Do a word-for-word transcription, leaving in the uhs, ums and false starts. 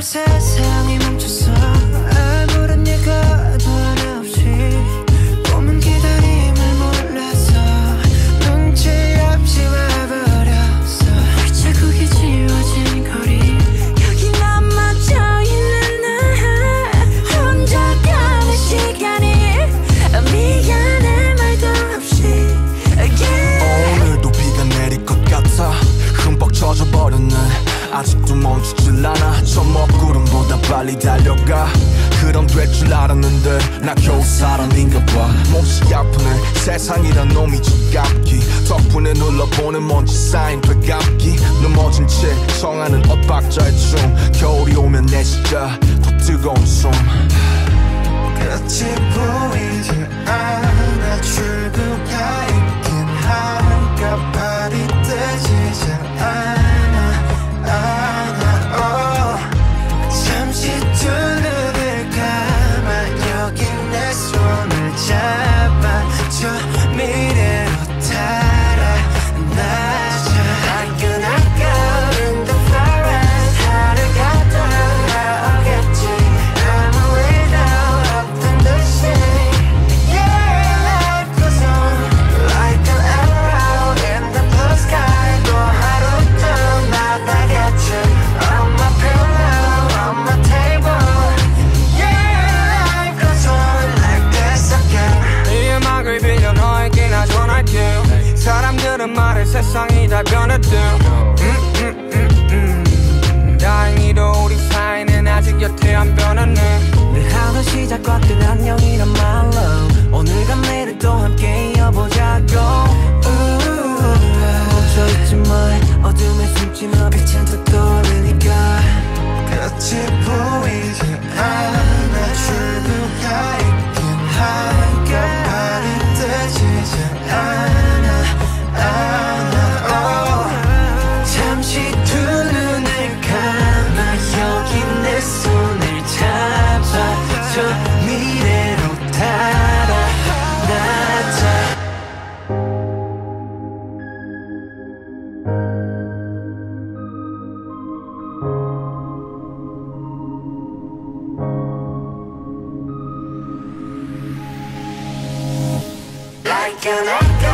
세상이 멈췄어. 아무런 예가도 하나 없이 꿈은 기다림을 몰라서 눈치 없이 와버렸어. 자국이 지워진 거리 여기 남아져있는 나 혼자 가는 시간이 미안해 말도 없이 yeah. 오늘도 비가 내릴 것 같아. 흠뻑 젖어버렸네. 아직도 멈추질 않아. 저 먹구름보다 빨리 달려가. 그럼 될 줄 알았는데 나 겨우 사람인가 봐. 몹시 아프네. 세상이란 놈이 지갑기. 덕분에 눌러보는 먼지 쌓인 되감기. 넘어진 채 청하는 엇박자의 춤. 겨울이 오면 내 시자 더 뜨거운 숨. 끝이 보이지 않아. 출구가 있긴 할까. 발이 뜨지 잘 않아. 잠시 두 눈을 감아 여기 내 손을 잡아 저 미래로 달아나자. Like an echo in the forest. 하루가 돌아오겠지. I'm a widow up in the sea. Yeah, life goes on like an arrow in the blue sky. 또 하루도 나가겠지. On my pillow, on my table. Yeah, life goes on like this again. 이 음악을 빌려 너에게 나 전할게. 사람들은 말해 세상이 다 변했대. 음, 음, 음, 음. 다행히도 우리 사이는 아직 여태 안 변했네. 늘 하던 시작과 끝 안녕이란 말로 오늘과 내일 또 함께 이어보자고. 멈춰있지 마. 어둠에 숨지 마. 빛은 더 떠오르니까. 끝이 보이지 않아. 출구가 있긴 할까. 발이 뜨지 잘 않아. 않아. oh. 잠시 두 눈을 감아 여기 내 손을 잡아 저 미래로 달아나자. Like an echo